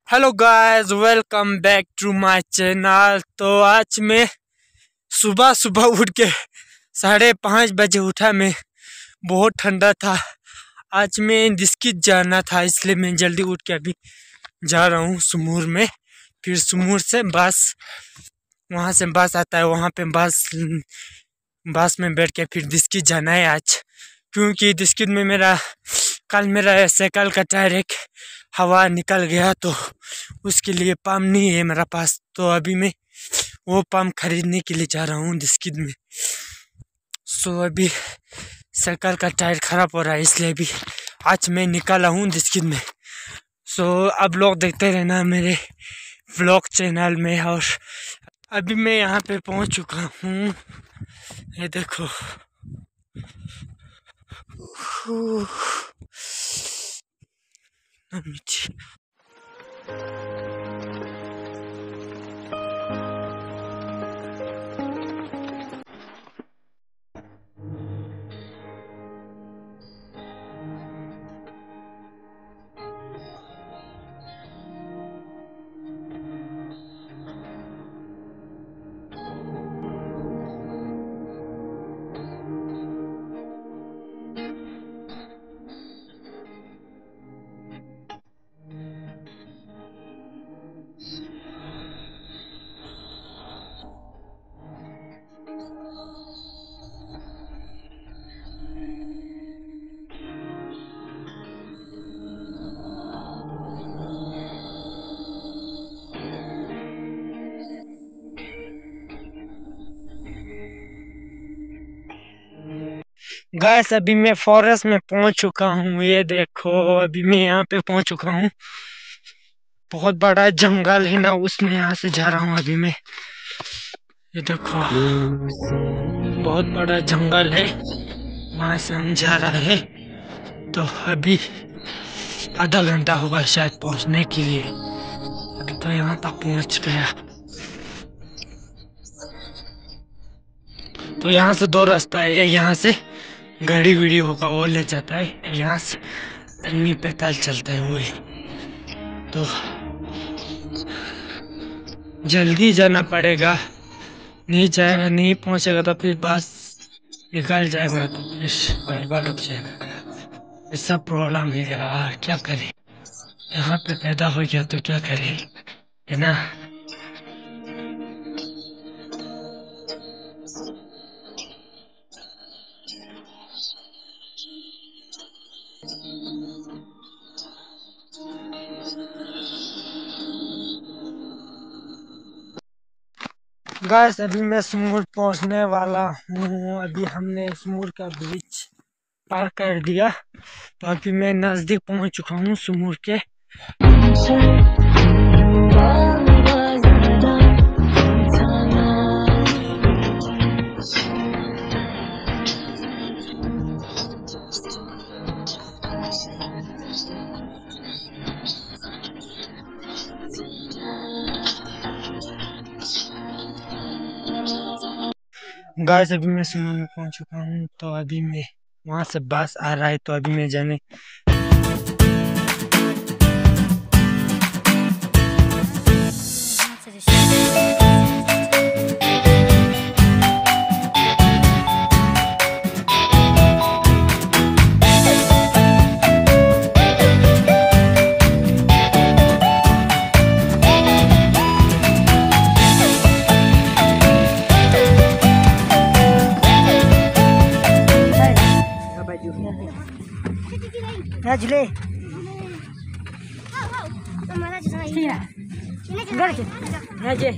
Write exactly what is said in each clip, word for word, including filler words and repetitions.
Hello guys, welcome back to my channel. तो आज मैं सुबह सुबह उठ के साढ़े पाँच बजे उठा। मैं बहुत ठंडा था। आज मैं डिस्किट जाना था, इसलिए मैं जल्दी उठ के अभी जा रहा हूँ सुमूर में। फिर सुमूर से बस, वहाँ से बस आता है, वहाँ पे बस बस में बैठ के फिर डिस्किट जाना है आज। क्योंकि डिस्किट में मेरा कल मेरा साइकिल का टायर एक हवा निकल गया, तो उसके लिए पंप नहीं है मेरा पास। तो अभी मैं वो पंप खरीदने के लिए जा रहा हूँ डिस्किट में। सो अभी साइकिल का टायर ख़राब हो रहा है, इसलिए अभी आज मैं निकाला हूँ डिस्किट में। सो अब लोग देखते रहना मेरे व्लॉग चैनल में। और अभी मैं यहाँ पे पहुँच चुका हूँ, ये देखो। गाइस, अभी मैं फॉरेस्ट में पहुंच चुका हूँ, ये देखो। अभी मैं यहाँ पे पहुंच चुका हूँ। बहुत बड़ा जंगल है ना, उसमें यहाँ से जा रहा हूँ अभी मैं। ये देखो, बहुत बड़ा जंगल है, वहाँ से हम जा रहे हैं। तो अभी आधा घंटा होगा शायद पहुँचने के लिए। अभी तो यहाँ तक पहुँच गया। तो यहाँ से दो रास्ता है, यहाँ से गाड़ी वीडी होगा वो ले जाता है, यहाँ से आदमी पैदल चलता है वही। तो जल्दी जाना पड़ेगा, नहीं जाएगा नहीं पहुँचेगा तो फिर बस निकल जाएगा, तो फिर बर्बाद हो जाएगा। ऐसा प्रॉब्लम है यार, क्या करें। यहाँ पे पैदा हो गया तो क्या करें, है ना। गाइस, अभी मैं सुमूर पहुंचने वाला हूँ। अभी हमने सुमूर का ब्रिज पार कर दिया, तो अभी मैं नजदीक पहुंच चुका हूँ सुमूर के। गाइस, अभी मैं सुमूर में पहुंच चुका हूँ, तो अभी मैं वहाँ से बस आ रहा है, तो अभी मैं जाने Rajle. Rajle.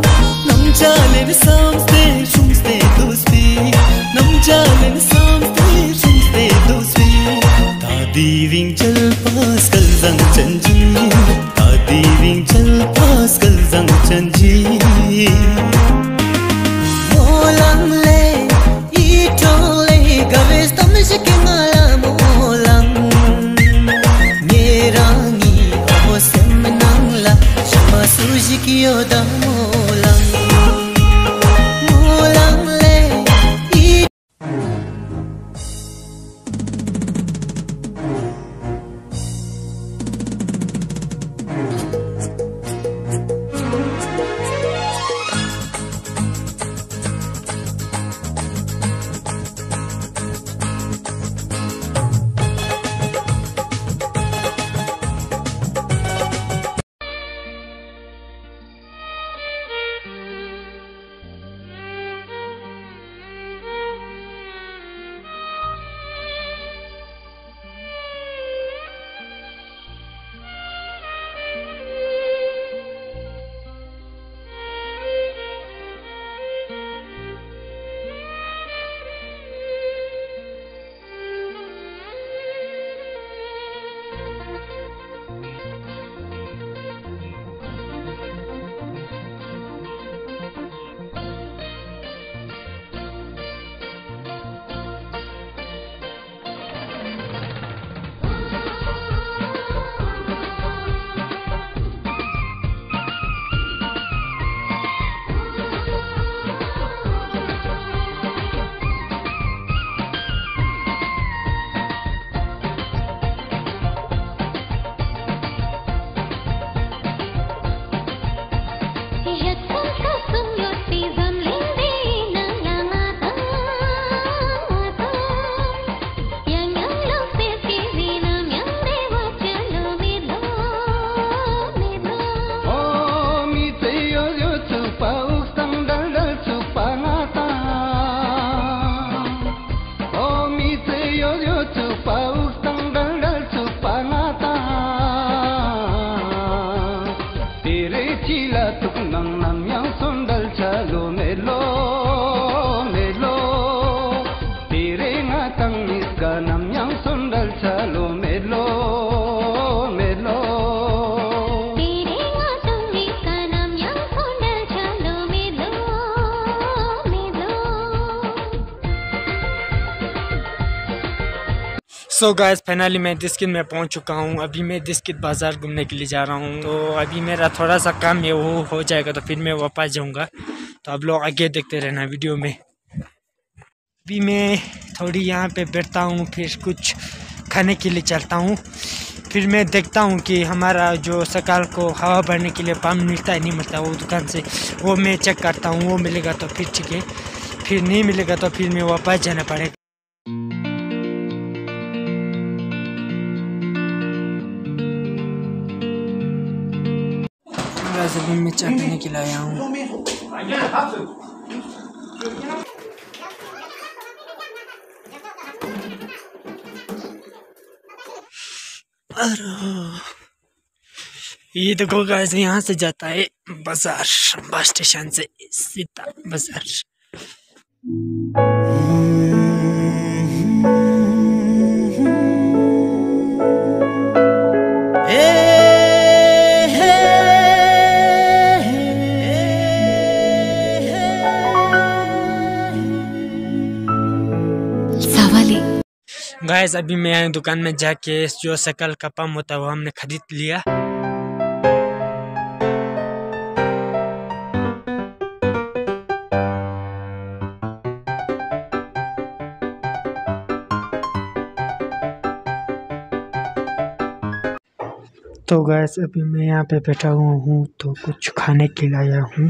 Nam jalen samste shumste dosti nam jalen samste so guys finally मैं दिस्कित में पहुंच चुका हूं। अभी मैं दिस्कित बाज़ार घूमने के लिए जा रहा हूं। तो अभी मेरा थोड़ा सा काम है, वो हो जाएगा तो फिर मैं वापस जाऊंगा। तो आप लोग आगे देखते रहना वीडियो में। अभी मैं थोड़ी यहाँ पे बैठता हूँ, फिर कुछ खाने के लिए चलता हूँ। फिर मैं देखता हूँ कि हमारा जो सकाल को हवा भरने के लिए पंप मिलता है नहीं मिलता, वो दुकान से वो मैं चेक करता हूँ। वो मिलेगा तो फिर ठीक है, फिर नहीं मिलेगा तो फिर मैं वापस जाना पड़ेगा। अभी मैं चाय पीने के लिए आया हूँ। ये देखो गाइस, यहाँ से जाता है बाजार, बस स्टेशन से सीधा बाजार। गाइस अभी मैं दुकान में जाके जो शकल का पंप होता है वो हमने खरीद लिया। तो गाइस अभी मैं यहाँ पे बैठा हुआ हूँ तो कुछ खाने के लिए आया हूँ।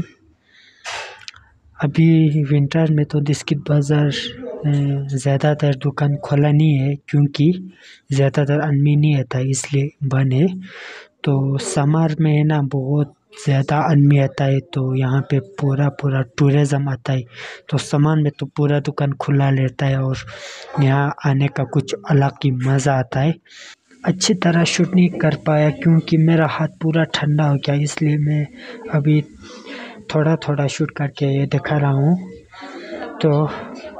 अभी विंटर में तो दिस्कित बाज़ार ज़्यादातर दुकान खोला नहीं है, क्योंकि ज़्यादातर आदमी नहीं आता इसलिए बंद है। तो समर में है ना, बहुत ज़्यादा आदमी आता है, तो यहाँ पे पूरा पूरा टूरिज़्म आता है। तो समर में तो पूरा दुकान खुला रहता है और यहाँ आने का कुछ अलग ही मज़ा आता है। अच्छी तरह शूट नहीं कर पाया क्योंकि मेरा हाथ पूरा ठंडा हो गया, इसलिए मैं अभी थोड़ा थोड़ा शूट करके ये दिखा रहा हूँ। तो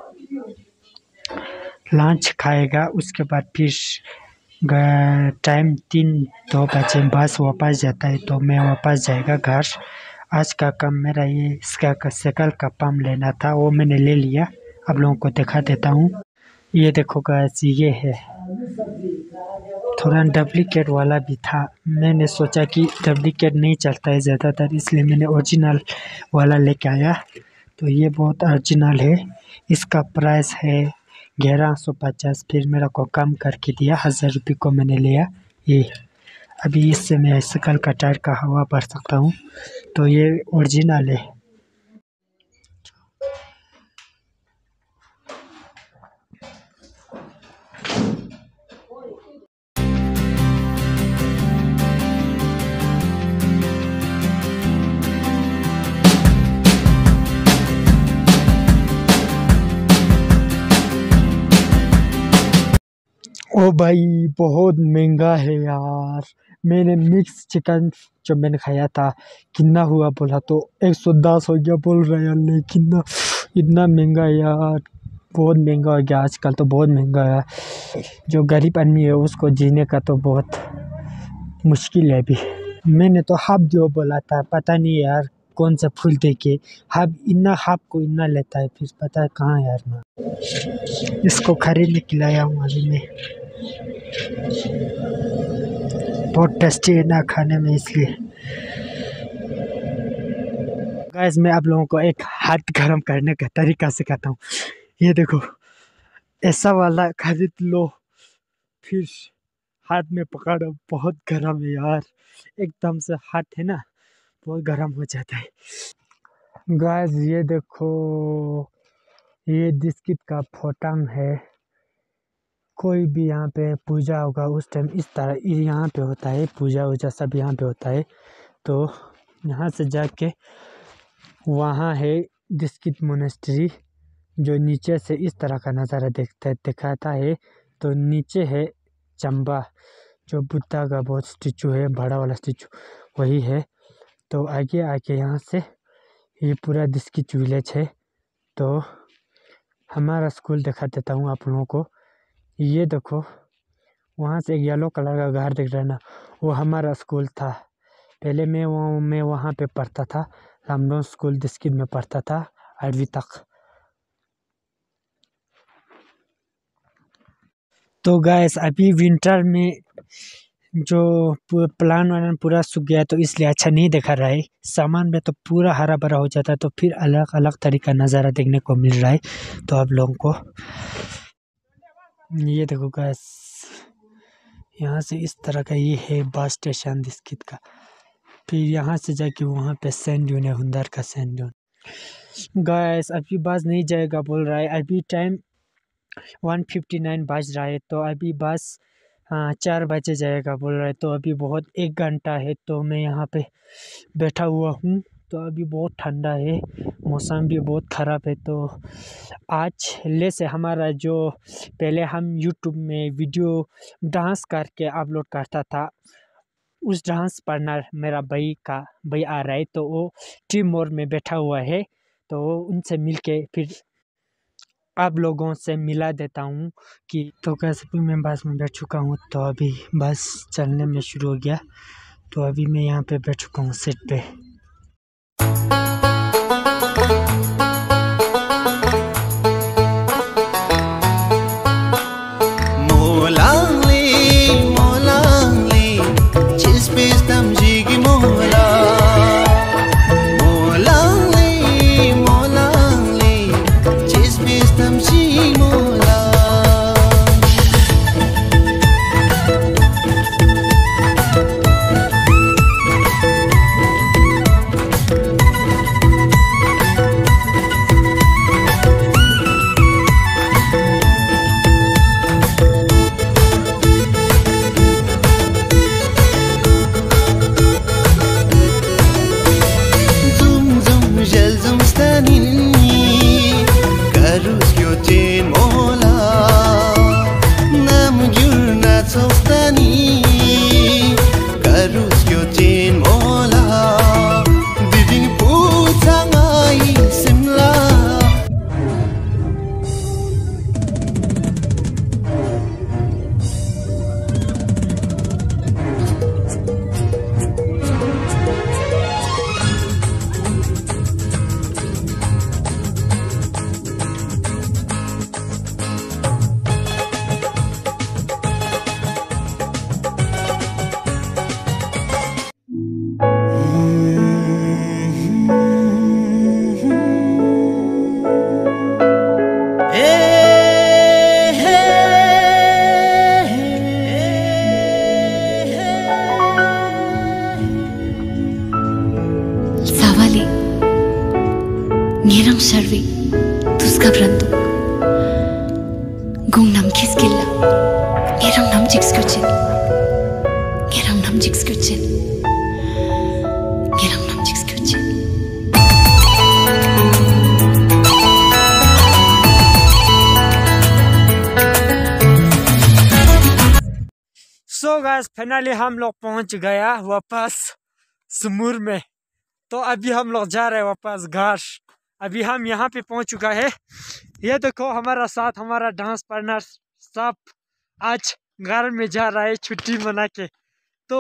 लंच खाएगा, उसके बाद फिर टाइम तीन दो बजे बस वापस जाता है, तो मैं वापस जाएगा घर। आज का काम मेरा ये इसका शकल का पंप लेना था, वो मैंने ले लिया। आप लोगों को दिखा देता हूँ। ये देखो गाइस, ये है। थोड़ा डुप्लीकेट वाला भी था, मैंने सोचा कि डुप्लीकेट नहीं चलता है ज़्यादातर, इसलिए मैंने ओरिजिनल वाला लेके आया। तो ये बहुत ओरिजिनल है। इसका प्राइस है ग्यारह सौ पचास। फिर मेरा को कम करके दिया, हज़ार रुपये को मैंने लिया। ये अभी इससे मैं शकल का टायर का हवा भर सकता हूँ, तो ये ओरिजिनल है। ओ भाई बहुत महंगा है यार। मैंने मिक्स चिकन जो मैंने खाया था, कितना हुआ बोला तो एक सौ दस हो गया बोल रहा यार, लेकिन ना इतना महंगा है यार, बहुत महंगा हो गया आजकल, तो बहुत महंगा है। जो गरीब आदमी है उसको जीने का तो बहुत मुश्किल है अभी। मैंने तो हाफ जो बोला था, पता नहीं यार कौन सा फूल दे के हाफ इतना हाफ को इतना लेता है, फिर पता है कहाँ यार। मैं इसको खरीदने के लिए आया हूँ अभी मैं। बहुत टेस्टी है ना खाने में, इसलिए। गाइस मैं आप लोगों को एक हाथ गरम करने का तरीका सिखाता हूँ। ये देखो, ऐसा वाला खरीद लो, फिर हाथ में पकड़ो। बहुत गरम है यार, एकदम से हाथ है ना बहुत गरम हो जाता है। गाइस ये देखो, ये दिस्कित का फोटंग है। कोई भी यहाँ पे पूजा होगा उस टाइम इस तरह यहाँ पे होता है, पूजा वूजा सब यहाँ पे होता है। तो यहाँ से जाके वहाँ है दिस्कित मोनेस्ट्री, जो नीचे से इस तरह का नज़ारा देखता दिखाता है। तो नीचे है चंबा, जो बुद्धा का बहुत स्टिचू है, बड़ा वाला स्टिचू वही है। तो आगे आके यहाँ से ये पूरा दिस्कित विलेज है। तो हमारा स्कूल दिखा देता हूँ आप लोगों को। ये देखो, वहाँ से एक येलो कलर का घर दिख रहा है ना, वो हमारा स्कूल था। पहले मैं वो मैं वहाँ पे पढ़ता था, रामडोन स्कूल दिस्कित में पढ़ता था आठवीं तक। तो गैस अभी विंटर में जो प्लान वान पूरा सूख गया तो इसलिए अच्छा नहीं दिखा रहा है। सामान में तो पूरा हरा भरा हो जाता है तो फिर अलग अलग तरीका नज़ारा देखने को मिल रहा है। तो आप लोगों को ये देखो गैस, यहाँ से इस तरह का ये है बस स्टेशन दिस्कित का। फिर यहाँ से जाके वहाँ पे सैंड ड्यून है, हुंदार का सैंड ड्यून। गैस अभी बस नहीं जाएगा बोल रहा है। अभी टाइम वन फिफ्टी नाइन बज रहा है तो अभी बस हाँ चार बजे जाएगा बोल रहा है। तो अभी बहुत एक घंटा है तो मैं यहाँ पे बैठा हुआ हूँ। तो अभी बहुत ठंडा है, मौसम भी बहुत ख़राब है। तो आज ले से हमारा जो पहले हम यूट्यूब में वीडियो डांस करके अपलोड करता था, उस डांस पार्टनर मेरा भाई का भाई आ रहा है। तो वो टीम मोड में बैठा हुआ है तो उनसे मिलके फिर आप लोगों से मिला देता हूँ कि तो कैसे भी मैं बस में बैठ चुका हूँ। तो अभी बस चलने में शुरू हो गया। तो अभी मैं यहाँ पे बैठ चुका हूँ सीट पे। Ngerang Sharvi, Tuska Brandu, Gung Nam Kiskilla, Ngerang Nam Jikskuchin, Ngerang Nam Jikskuchin, Ngerang Nam Jikskuchin. So guys finally हम लोग पहुंच गया वापस समुद्र में। तो अभी हम लोग जा रहे हैं वापस घर। अभी हम यहाँ पे पहुंच चुका है। ये देखो हमारा साथ हमारा डांस पार्टनर सब आज घर में जा रहा है छुट्टी मना के। तो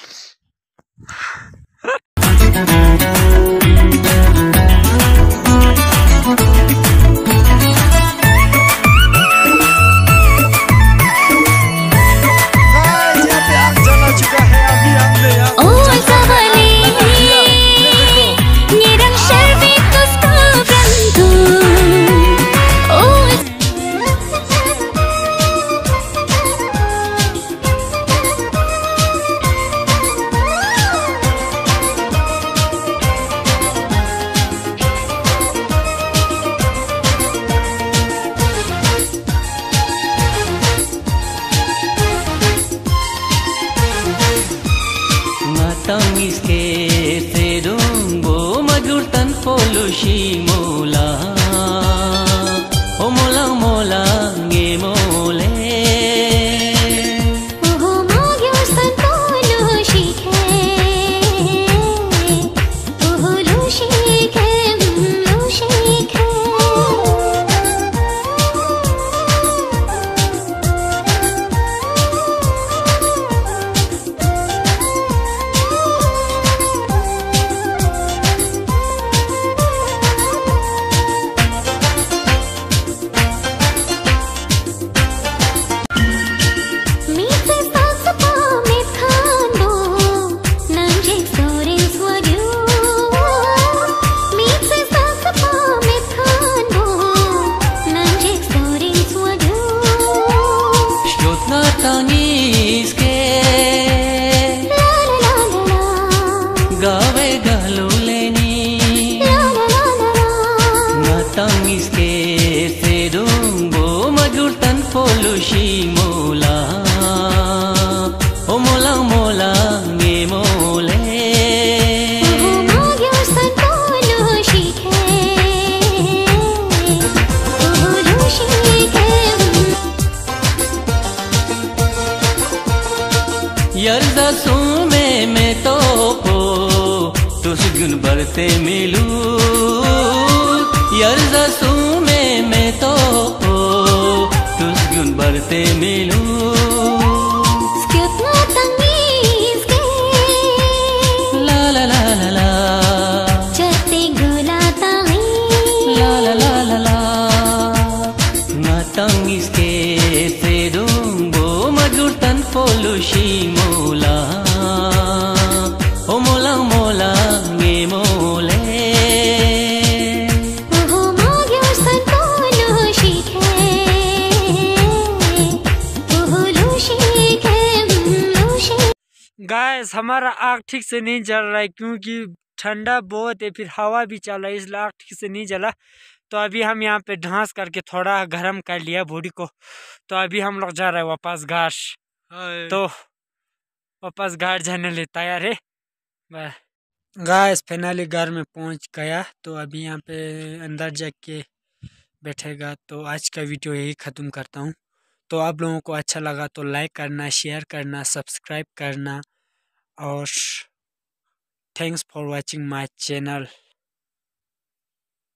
Tangis ke terung bo madur tan polushi mola o mola mola nge mole Oh magyar tan polushi ke oh lushi ke lushi ke polushi mola o mola mola nge mole यर्जा सुमे में तो को तुस गुन बरते मिलू यर्जा सुमे में तो को तुस गुन बरते मिलू ला ला ला ला ला चते गुलाता ला ला ला ला ला natang iske sedung bo majurtan polushi mola o mola mola nge mole guys हमारा आग ठीक से नहीं जल रहा है क्योंकि ठंडा बहुत है, फिर हवा भी चल रहा है, इसलिए आग ठीक से नहीं जला। तो अभी हम यहाँ पे ढांस करके थोड़ा गर्म कर लिया बॉडी को। तो अभी हम लोग जा रहे हैं वापस घर। तो वापस घर जाने लिए तैयार है। गाइस फाइनली घर में पहुँच गया। तो अभी यहाँ पे अंदर जाके बैठेगा। तो आज का वीडियो यही ख़त्म करता हूँ। तो आप लोगों को अच्छा लगा तो लाइक करना, शेयर करना, सब्सक्राइब करना और thanks for watching my channel.